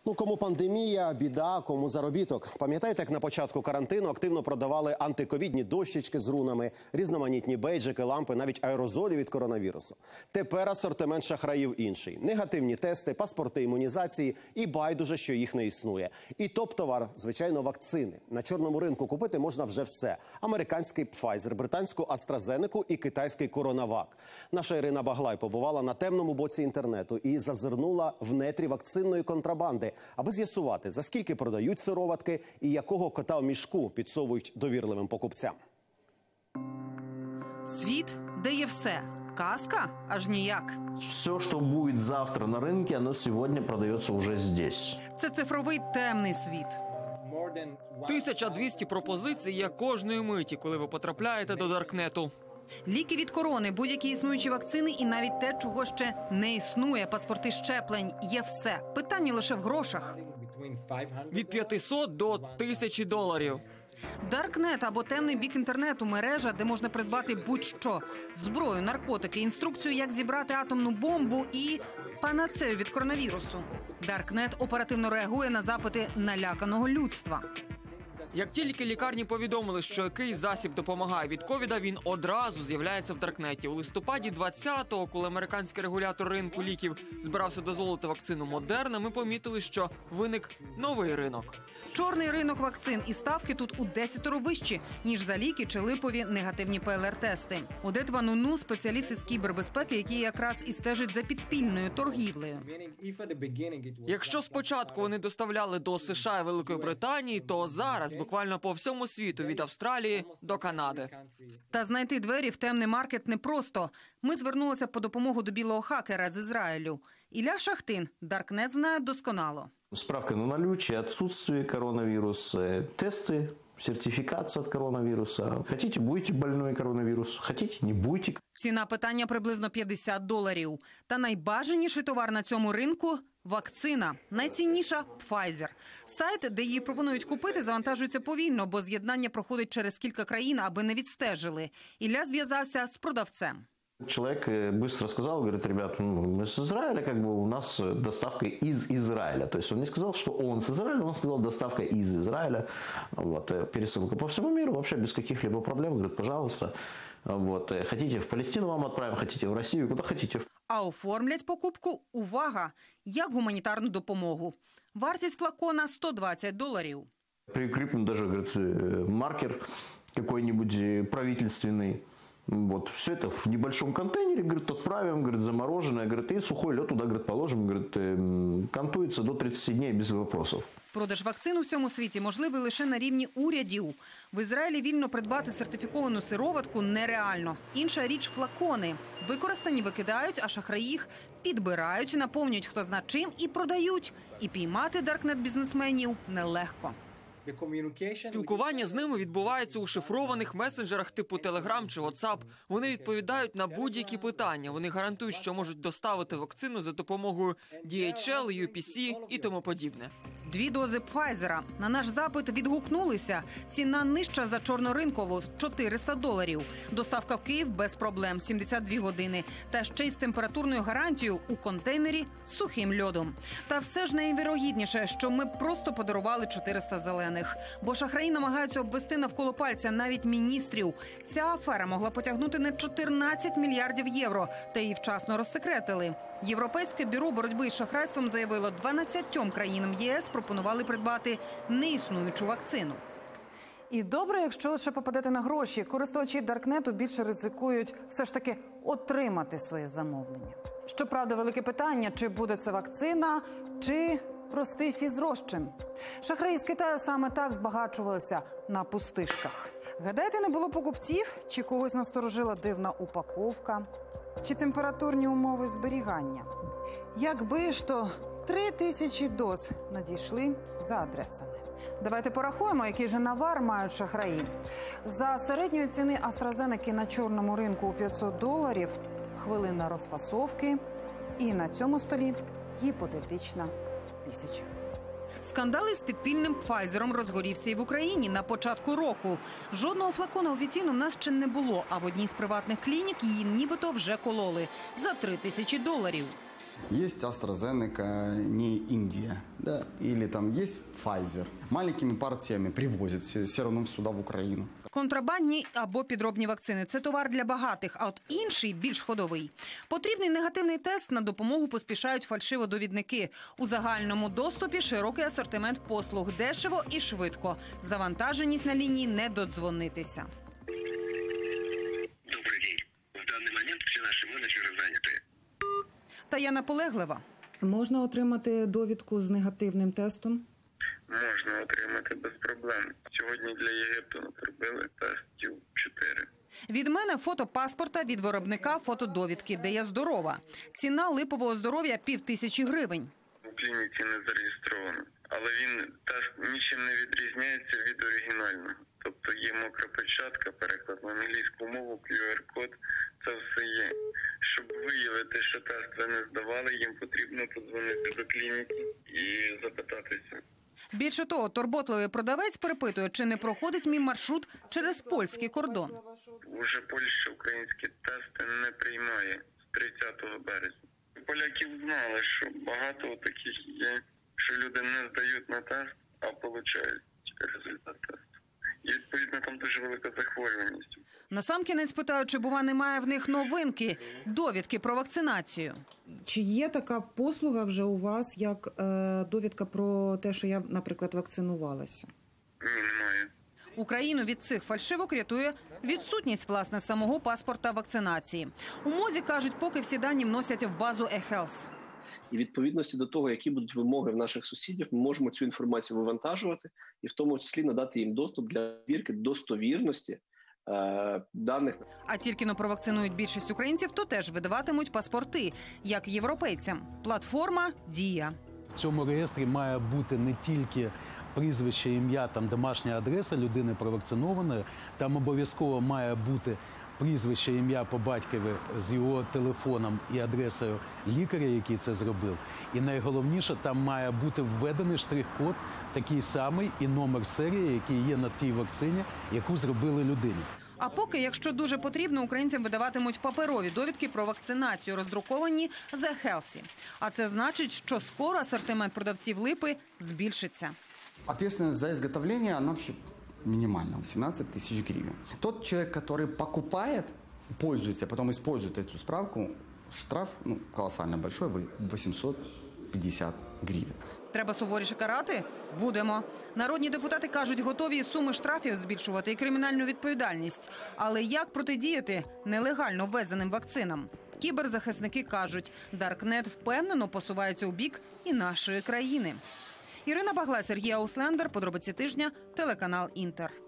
Кому пандемія, біда, кому заробіток. Пам'ятаєте, як на початку карантину активно продавали антиковідні дощечки з рунами, різноманітні бейджики, лампи, навіть аерозолі від коронавірусу. Тепер асортимент шахраїв інший. Негативні тести, паспорти імунізації і байдуже, що їх не існує. І топ-товар, звичайно, вакцини. На чорному ринку купити можна вже все. Американський Pfizer, британську AstraZeneca і китайський Коронавак. Наша Ірина Баглай побувала на темному боці інтернету і зазирнула в нетрі вакцинної контрабанди, аби з'ясувати, за скільки продають сироватки і якого кота в мішку підсовують довірливим покупцям. Світ, де є все. Казка? Аж ніяк. Все, что будет завтра на рынке, оно сегодня продается уже здесь. Це цифровий темний світ. 1200 пропозицій є кожної миті, коли ви потрапляєте до даркнету. Ліки від корони, будь-які існуючі вакцини і навіть те, чого ще не існує, паспорти щеплень, є все. Питання лише в грошах. Від 500 до 1000 доларів. Даркнет або темний бік інтернету – мережа, де можна придбати будь-що. Зброю, наркотики, інструкцію, як зібрати атомну бомбу і панацею від коронавірусу. Даркнет оперативно реагує на запити наляканого людства. Як тільки лікарні повідомили, що якийсь засіб допомагає від ковіда, він одразу з'являється в даркнеті. У листопаді 20-го, коли американський регулятор ринку ліків збирався дозволити вакцину Модерна, ми помітили, що виник новий ринок. Чорний ринок вакцин і ставки тут у 10 вищі, ніж за ліки чи липові негативні ПЛР-тести. Одет Вануну – спеціаліст із кібербезпеки, який якраз і стежить за підпільною торгівлею. Якщо спочатку вони доставляли до США і Великої Британії, то зараз буквально по всьому світу, від Австралії до Канади. Та знайти двері в темний маркет непросто. Ми звернулися по допомогу до білого хакера з Ізраїлю. Ілля Шахтин Даркнет знає досконало. Справка на наличие, отсутствие коронавируса, тесты, сертификация от коронавируса. Хотите, будете больной коронавирус, хотите, не будете. Ціна питання приблизно $50. Та найбажаніший товар на цьому ринку – вакцина. Найцінніша – Pfizer. Сайт, де її пропонують купити, завантажується повільно, бо з'єднання проходить через кілька країн, аби не відстежили. Ілля зв'язався з продавцем. Человек быстро сказал, говорит, ребят, мы с Израиля, у нас доставка из Израиля. То есть он не сказал, что он с Израиля, он сказал, доставка из Израиля. Пересылка по всему миру, вообще без каких-либо проблем. Говорит, пожалуйста, хотите в Палестину вам отправим, хотите в Россию, куда хотите. А оформлять покупку, увага, як гуманітарну допомогу. Вартість флакона $120. Прикреплен даже, говорит, маркер какой-нибудь правительственный. Все это в небольшом контейнере, говорит, отправим, говорит, замороженное, говорит, и сухой лед туда, говорит, положим, говорит, кантуется до 30 дней без вопросов. Продаж вакцин у всьому світі можливий лише на рівні урядів. В Ізраїлі вільно придбати сертифіковану сироватку нереально. Інша річ – флакони. Використані викидають, а шахраї їх підбирають, наповнюють хто зна чим і продають. І піймати даркнет-бізнесменів нелегко. Спілкування з ними відбувається у шифрованих месенджерах типу Telegram чи WhatsApp. Вони відповідають на будь-які питання. Вони гарантують, що можуть доставити вакцину за допомогою DHL, UPC і тому подібне. 2 дози Pfizer. На наш запит відгукнулися. Ціна нижча за чорноринкову – $400. Доставка в Київ без проблем – 72 години. Та ще й з температурною гарантією у контейнері з сухим льодом. Та все ж найвірогідніше, що ми просто подарували 400 зелених. Бо шахраї намагаються обвести навколо пальця навіть міністрів. Ця афера могла потягнути не 14 мільярдів євро, та її вчасно розсекретили. Європейське бюро боротьби із шахрайством заявило, 12 країнам ЄС пропонували придбати неіснуючу вакцину. І добре, якщо лише попадете на гроші. Користувачі Даркнету більше ризикують все ж таки отримати своє замовлення. Щоправда, велике питання, чи буде це вакцина, чи простий фізрозчин. Шахраї з Китаю саме так збагачувалися на пустишках. Гадаєте, не було покупців? Чи когось насторожила дивна упаковка? Чи температурні умови зберігання? Якби ж то 3000 доз надійшли за адресами. Давайте порахуємо, який же навар мають шахраї. За середньої ціни AstraZeneca на чорному ринку у $500, хвилина розфасовки і на цьому столі гіпотетична 1000. Скандал із підпільним Pfizer'ом розгорівся і в Україні на початку року. Жодного флакону офіційно в нас ще не було, а в одній з приватних клінік її нібито вже кололи за $3000. Есть AstraZeneca, не Индия, да, или там есть Pfizer. Маленькими партиями привозят все равно сюда, в Украину. Контрабандні або підробні вакцини – це товар для багатих, а от інший – більш ходовий. Потрібний негативний тест, на допомогу поспішають фальшиводовідники. У загальному доступі широкий асортимент послуг, дешево і швидко. Завантаженість на лінії не додзвонитися. Добрый день. В данный момент все наши менеджеры заняты. Та я наполеглива. Можна отримати довідку з негативним тестом? Можна отримати без проблем. Сьогодні для Єгипту зробили тестів 4. Від мене фото паспорта, від виробника фотодовідки, де я здорова. Ціна липового здоров'я – 5000 гривень. У клініці не зареєстровано. Але тест нічим не відрізняється від оригінального. Тобто є мокра печатка, переклад на англійську мову, QR-код, це все є. Щоб виявити, що тест ви не здавали, їм потрібно подзвонити до клініки і запитатися. Більше того, турботливий продавець перепитує, чи не проходить мій маршрут через польський кордон. Уже Польща українські тести не приймає з 30 березня. Поляків знали, що багато таких є, що люди не здають на тест, а отримують результат тесту. І, відповідно, там дуже велика захворюваність. Насамкінець питаю, чи, бува, немає в них новинки – довідки про вакцинацію. Чи є така послуга вже у вас, як довідка про те, що я, наприклад, вакцинувалася? Ні, немає. Україну від цих фальшивок рятує відсутність, власне, самого паспорта вакцинації. У МОЗі кажуть, поки всі дані вносять в базу eHealth. І відповідності до того, які будуть вимоги в наших сусідів, ми можемо цю інформацію вивантажувати і в тому числі надати їм доступ для перевірки достовірності даних. А тільки но провакцинують більшість українців, то теж видаватимуть паспорти, як європейцям. Платформа «Дія». В цьому реєстрі має бути не тільки прізвище, ім'я, там домашня адреса людини провакцинованої, там обов'язково має бути прізвище, ім'я по батькові з його телефоном і адресою лікаря, який це зробив. І найголовніше, там має бути введений штрих-код такий самий і номер серії, який є на тій вакцині, яку зробили людині. А поки, якщо дуже потрібно, українцям видаватимуть паперові довідки про вакцинацію, роздруковані з eHealth. А це значить, що скоро асортимент продавців липи збільшиться. Ответственность за изготовление, она вообще минимальна, 18 тысяч гривен. Тот человек, который покупает, пользуется, потом использует эту справку, штраф колоссально большой, 850 гривен. Треба суворіше карати? Будемо. Народні депутати кажуть, готові суми штрафів збільшувати і кримінальну відповідальність. Але як протидіяти нелегально ввезеним вакцинам? Кіберзахисники кажуть, Даркнет впевнено посувається у бік і нашої країни. Ірина Баглай, Сергій Ауслендер, подробиці тижня, телеканал «Інтер».